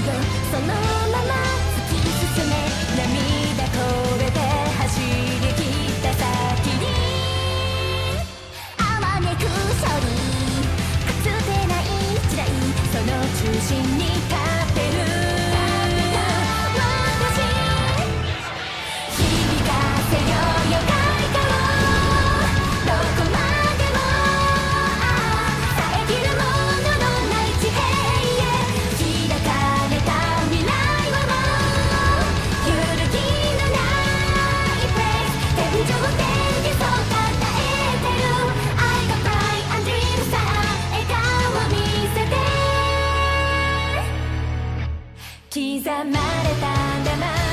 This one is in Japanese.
そのまま突き進め涙これて走り切った先にあまねく勝利かつてない時代その中心に立ってる私響かせようよ誰かをどこまでも遮るもののない地平へ開かれた未来はもう揺るぎのないプレイス天井天気そうたえてる I got pride and dream さあ笑顔を見せて刻まれたんだな